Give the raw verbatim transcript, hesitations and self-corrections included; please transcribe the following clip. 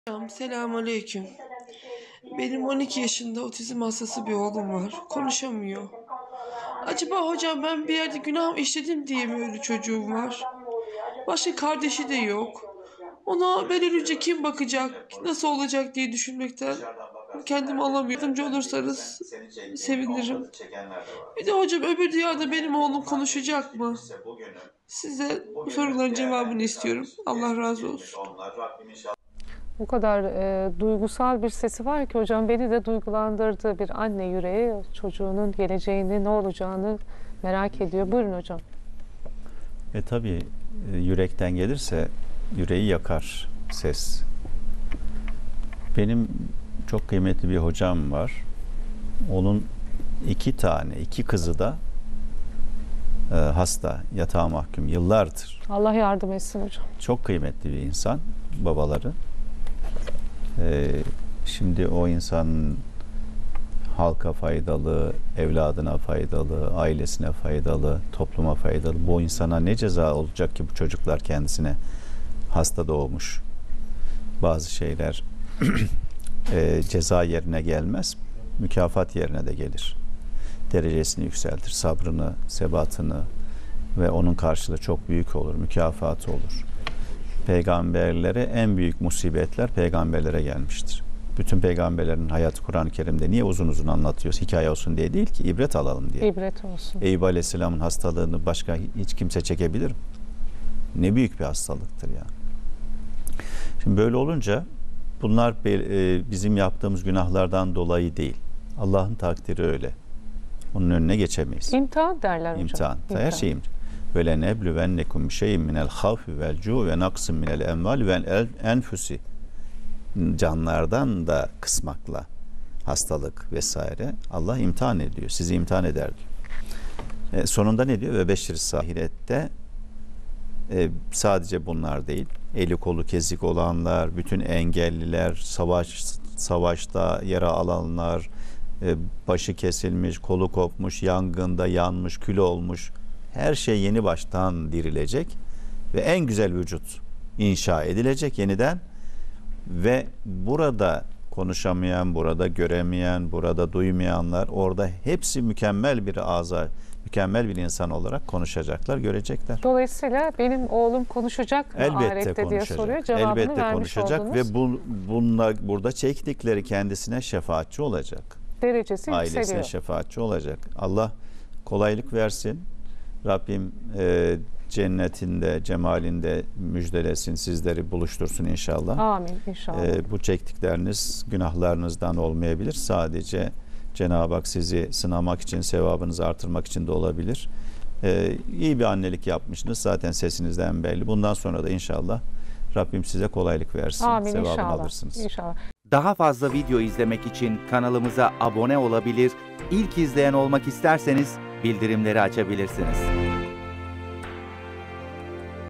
Hocam, selamünaleyküm. Benim on iki yaşında otizm hastası bir oğlum var. Konuşamıyor. Acaba hocam ben bir yerde günah işledim diye mi öyle çocuğum var? Başka kardeşi de yok. Ona ben ölünce kim bakacak, nasıl olacak diye düşünmekten kendimi alamıyorum. Yardımcı olursanız sevinirim. Bir de hocam öbür dünyada benim oğlum konuşacak mı? Size bu soruların cevabını istiyorum. Allah razı olsun. Bu kadar e, duygusal bir sesi var ki hocam beni de duygulandırdı. Bir anne yüreği çocuğunun geleceğini, ne olacağını merak ediyor. Buyurun hocam. E tabii e, yürekten gelirse yüreği yakar ses. Benim çok kıymetli bir hocam var. Onun iki tane, iki kızı da e, hasta, yatağa mahkum yıllardır. Allah yardım etsin hocam. Çok kıymetli bir insan, babaları. E, şimdi o insanın halka faydalı, evladına faydalı, ailesine faydalı, topluma faydalı. Bu insana ne ceza olacak ki bu çocuklar kendisine hasta doğmuş? Bazı şeyler e, ceza yerine gelmez, mükafat yerine de gelir. Derecesini yükseltir, sabrını, sebatını ve onun karşılığı çok büyük olur, mükafatı olur. Peygamberlere en büyük musibetler peygamberlere gelmiştir. Bütün peygamberlerin hayatı Kur'an-ı Kerim'de niye uzun uzun anlatıyoruz? Hikaye olsun diye değil ki, ibret alalım diye. İbret olsun. Eyüp Aleyhisselam'ın hastalığını başka hiç kimse çekebilir mi? Ne büyük bir hastalıktır yani. Şimdi böyle olunca bunlar bizim yaptığımız günahlardan dolayı değil. Allah'ın takdiri öyle. Onun önüne geçemeyiz. İmtihan derler hocam. İmtihan. Her şey imtihan. Ve lenebluvennekum bişey'in minel havfi vel cu ve naqsin minel emval vel enfusi. Canlardan da kısmakla hastalık vesaire Allah imtihan ediyor. Sizi imtihan eder diyor. E, sonunda ne diyor? Ve beşir ahirette e, sadece bunlar değil. Eli kolu kesik olanlar, bütün engelliler, savaş savaşta yara alanlar, e, başı kesilmiş, kolu kopmuş, yangında yanmış, kül olmuş. Her şey yeni baştan dirilecek ve en güzel vücut inşa edilecek yeniden. Ve burada konuşamayan, burada göremeyen, burada duymayanlar orada hepsi mükemmel bir ağza, mükemmel bir insan olarak konuşacaklar, görecekler. Dolayısıyla benim oğlum konuşacak mı Elbette ahirette konuşacak. diye soruyor. Cevabını Elbette vermiş konuşacak oldunuz. ve bu, bunlar burada çektikleri kendisine şefaatçi olacak. Derecesi Ailesine yükseliyor. şefaatçi olacak. Allah kolaylık versin. Rabbim e, cennetinde, cemalinde müjdelesin, sizleri buluştursun inşallah. Amin inşallah. E, bu çektikleriniz günahlarınızdan olmayabilir. Sadece Cenab-ı Hak sizi sınamak için, sevabınızı artırmak için de olabilir. E, iyi bir annelik yapmışsınız. Zaten sesinizden belli. Bundan sonra da inşallah Rabbim size kolaylık versin. Amin Sevabını inşallah. alırsınız. İnşallah. Daha fazla video izlemek için kanalımıza abone olabilir, İlk izleyen olmak isterseniz bildirimleri açabilirsiniz.